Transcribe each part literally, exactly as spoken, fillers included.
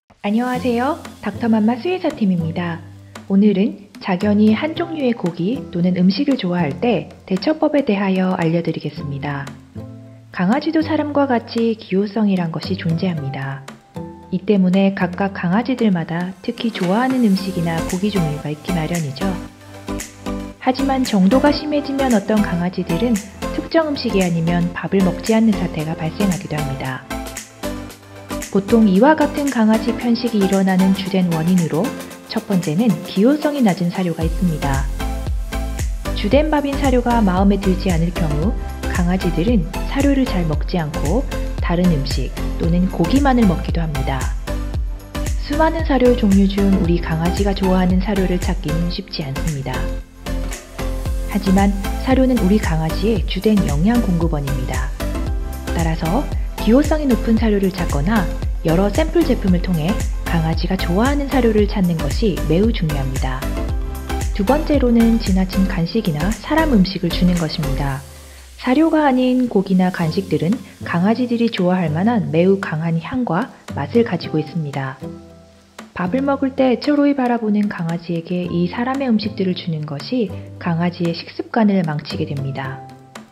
안녕하세요. 닥터맘마 수의사팀입니다. 오늘은 작연이 한 종류의 고기 또는 음식을 좋아할 때 대처법에 대하여 알려드리겠습니다. 강아지도 사람과 같이 기호성이란 것이 존재합니다. 이 때문에 각각 강아지들마다 특히 좋아하는 음식이나 고기 종류가 있기 마련이죠. 하지만 정도가 심해지면 어떤 강아지들은 특정 음식이 아니면 밥을 먹지 않는 사태가 발생하기도 합니다. 보통 이와 같은 강아지 편식이 일어나는 주된 원인으로 첫 번째는 기호성이 낮은 사료가 있습니다. 주된 밥인 사료가 마음에 들지 않을 경우 강아지들은 사료를 잘 먹지 않고 다른 음식 또는 고기만을 먹기도 합니다. 수많은 사료 종류 중 우리 강아지가 좋아하는 사료를 찾기는 쉽지 않습니다. 하지만 사료는 우리 강아지의 주된 영양 공급원입니다. 따라서 기호성이 높은 사료를 찾거나 여러 샘플 제품을 통해 강아지가 좋아하는 사료를 찾는 것이 매우 중요합니다. 두 번째로는 지나친 간식이나 사람 음식을 주는 것입니다. 사료가 아닌 고기나 간식들은 강아지들이 좋아할 만한 매우 강한 향과 맛을 가지고 있습니다. 밥을 먹을 때 애처로이 바라보는 강아지에게 이 사람의 음식들을 주는 것이 강아지의 식습관을 망치게 됩니다.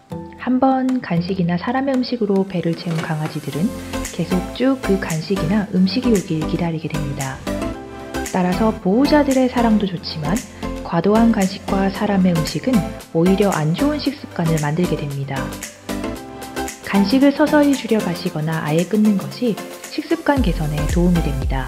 한번 간식이나 사람의 음식으로 배를 채운 강아지들은 계속 쭉 그 간식이나 음식이 오길 기다리게 됩니다. 따라서 보호자들의 사랑도 좋지만 과도한 간식과 사람의 음식은 오히려 안 좋은 식습관을 만들게 됩니다. 간식을 서서히 줄여 가시거나 아예 끊는 것이 식습관 개선에 도움이 됩니다.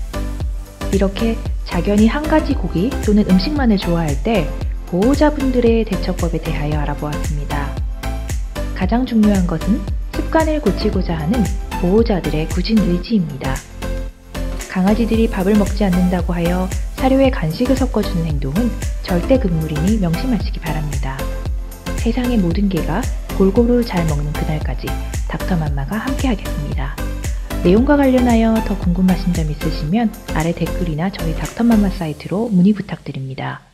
이렇게 작연이 한 가지 고기 또는 음식만을 좋아할 때 보호자분들의 대처법에 대하여 알아보았습니다. 가장 중요한 것은 습관을 고치고자 하는 보호자들의 굳은 의지입니다. 강아지들이 밥을 먹지 않는다고 하여 사료에 간식을 섞어주는 행동은 절대 금물이니 명심하시기 바랍니다. 세상의 모든 개가 골고루 잘 먹는 그날까지 닥터맘마가 함께하겠습니다. 내용과 관련하여 더 궁금하신 점 있으시면 아래 댓글이나 저희 닥터맘마 사이트로 문의 부탁드립니다.